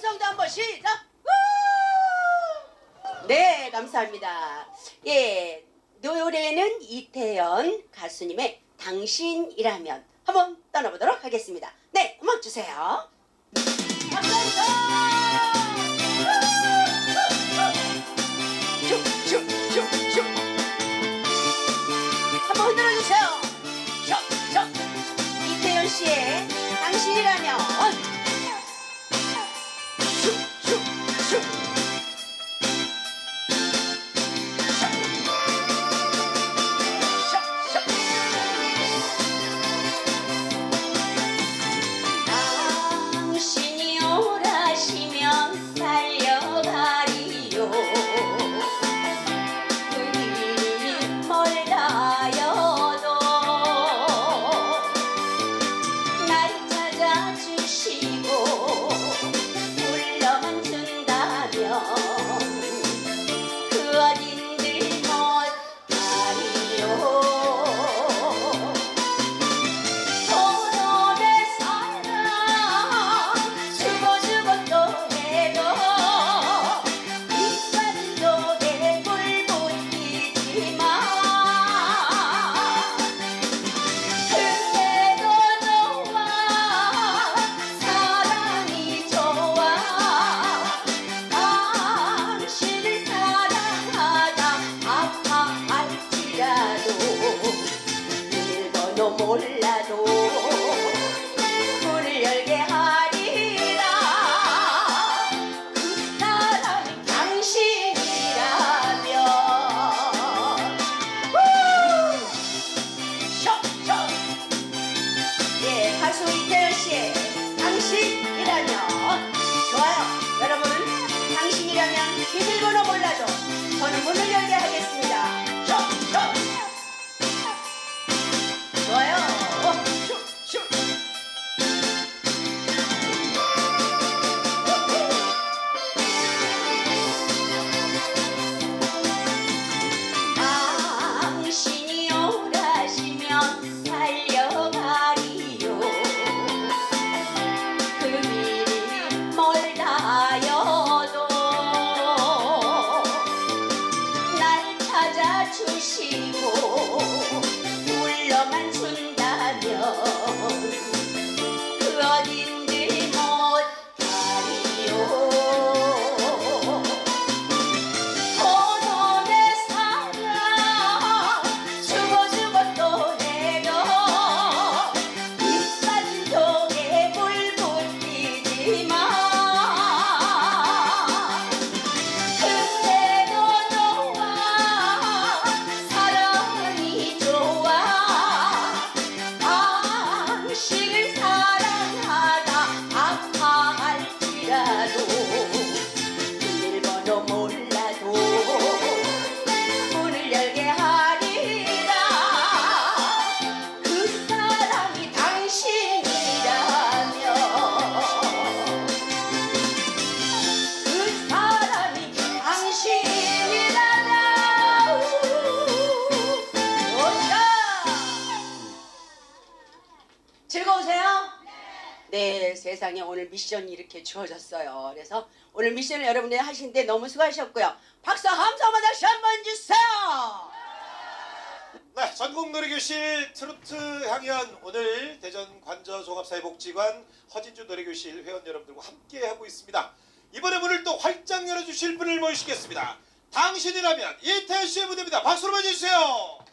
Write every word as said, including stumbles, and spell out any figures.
정도 한번 시작. 네, 감사합니다. 예, 노래는 이태연 가수님의 당신이라면 한번 떠나보도록 하겠습니다. 네, 음악 주세요. 감사합니다. 슉슉슉슉 한번 흔들어주세요. 슉슉 이태연 씨의 당신이라면 슉슉슉 몰라도 문을 열게 하리라. 그 사람이 당신이라면 셔셔 예, 가수 이태연 씨의 당신이라면 좋아요. 여러분 당신이라면 비밀번호 몰라도 저는 문을 열게 하겠습니다. 셔셔 좋아요. 당신이 오라시면 달려가리요. 그 길이 멀다여도 날 찾아주시고 불러만 준다면 그 어딘들 못 가리요. 그놈의 사랑 주고 주고 또 해도 이 빠진 독에 물 붓히지만 그래도 너와 사랑이 좋아. 당신을 사랑하다 아파할지라도 비밀번호 몰라도 문을 열게 하리라. 그 사람이 당신이라면 그 사람이 당신이라면 오샤 즐거우세요? 네, 세상에 오늘 미션이 이렇게 주어졌어요. 그래서 오늘 미션을 여러분들이 하시는데 너무 수고하셨고요. 박수 함성만 다시 한번 주세요. 네, 전국 놀이교실 트로트 향연 오늘 대전 관저종합사회복지관 허진주 놀이교실 회원 여러분들과 함께 하고 있습니다. 이번에 문을 또 활짝 열어주실 분을 모시겠습니다. 당신이라면 이태연 씨의 무대입니다. 박수로 맞이해주세요.